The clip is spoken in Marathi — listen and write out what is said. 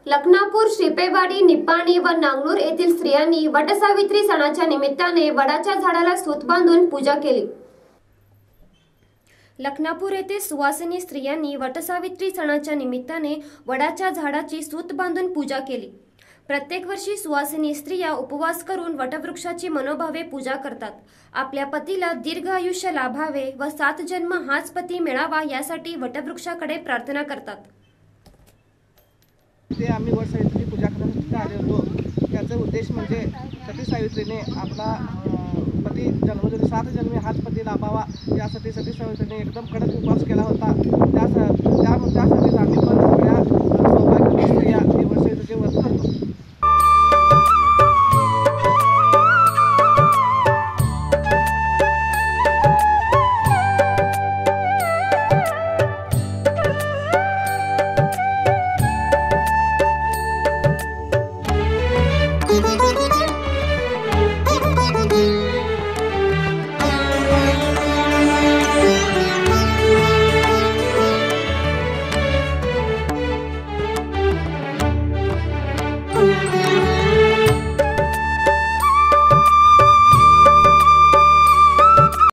लखनापूर, श्रीपेवाडी, निपाणी व नांगनूर येथील स्त्रियांनी वटसावित्री सणाच्या निमित्ताने वडाच्या झाडाला सूत बांधून पूजा केली। लखनापूर येथे सुवासिनी स्त्रियांनी वटसावित्री सणाच्या निमित्ताने वडाच्या झाडाची सूत बांधून पूजा केली। प्रत्येक वर्षी सुवासिनी स्त्रिया उपवास करून वटवृक्षाची मनोभावे पूजा करतात। आपल्या पतीला दीर्घ आयुष्य लाभावे व 7 जन्म हाच पती मिळावा यासाठी वटवृक्षाकडे प्रार्थना करतात। ते आम्ही वटसावित्रीची पूजा करण्यासाठी आले होतो। त्याचा उद्देश म्हणजे सती सावित्रीने आपला पती जन्मोजन्मी 7 जन्मी हाच पती लाभावा यासाठी सती सावित्रीने एकदम कडक उपवास केला होता। त्यासाठी आम्ही पण सगळ्या